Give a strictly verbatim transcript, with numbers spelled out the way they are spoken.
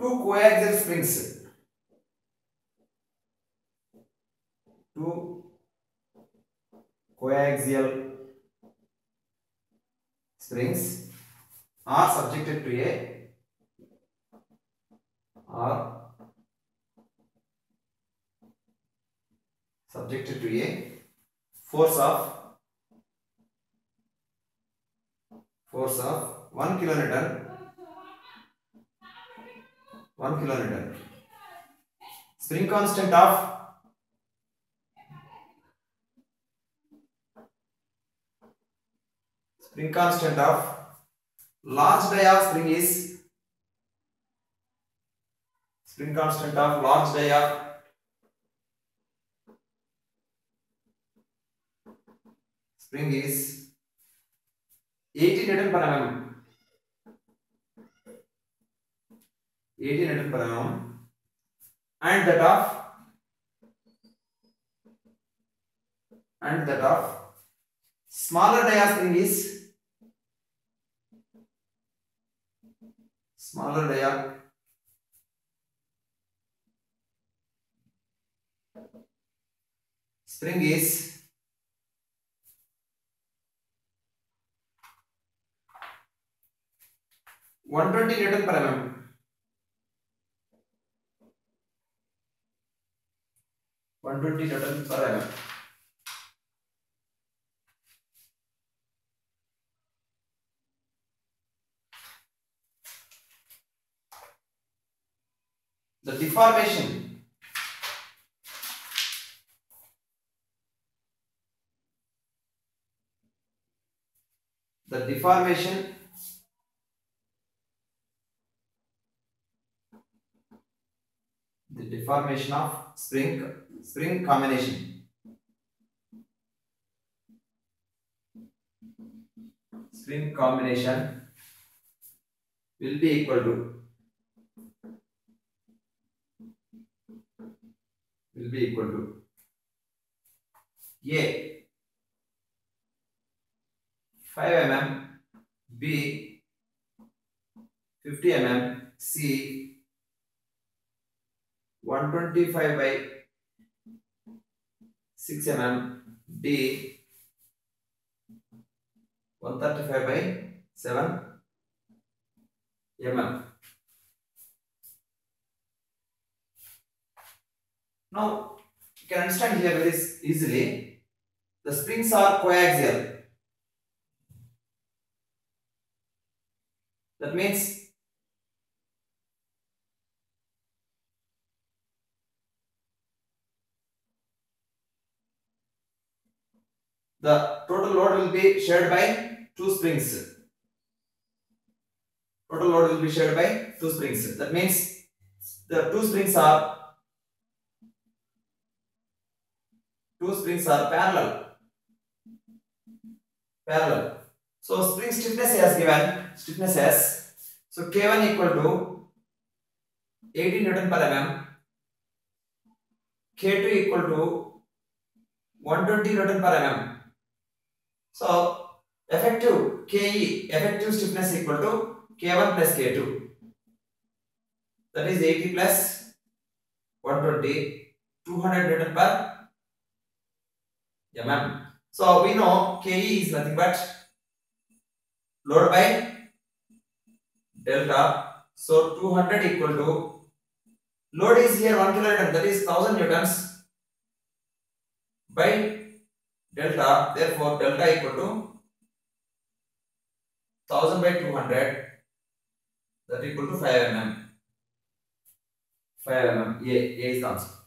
two coaxial springs. Two coaxial springs are subjected to a are subjected to a force of force of one kilonewton one kilonewton. Spring constant of spring constant of large dia spring is spring constant of large dia spring is eighty newton per mm. eighty newton per mm, and that of and that of smaller dia spring is smaller dia spring is one hundred twenty newton per mm. one hundred twenty newton per mm. The deformation the deformation the deformation of spring spring combination spring combination will be equal to will be equal to A five millimeters, B fifty millimeters, C one hundred twenty-five by six millimeters, D one hundred thirty-five by seven millimeters. Now you can understand here very easily. The springs are coaxial. That means the total load will be shared by two springs. Total load will be shared by two springs. That means the two springs are two springs are parallel. Parallel. So spring stiffness is given. Stiffness as so K one equal to eighty newton per mm. K two equal to one hundred twenty newton per mm. So effective Ke effective stiffness equal to K one plus K two. That is eighty plus one hundred twenty, two hundred newton per mm. So we know Ke is nothing but load by delta. So two hundred equal to load is here one kilonewton, that is one thousand newtons by delta. Therefore delta equal to one thousand by two hundred, that equal to five millimeters. five millimeters. A, A is the answer.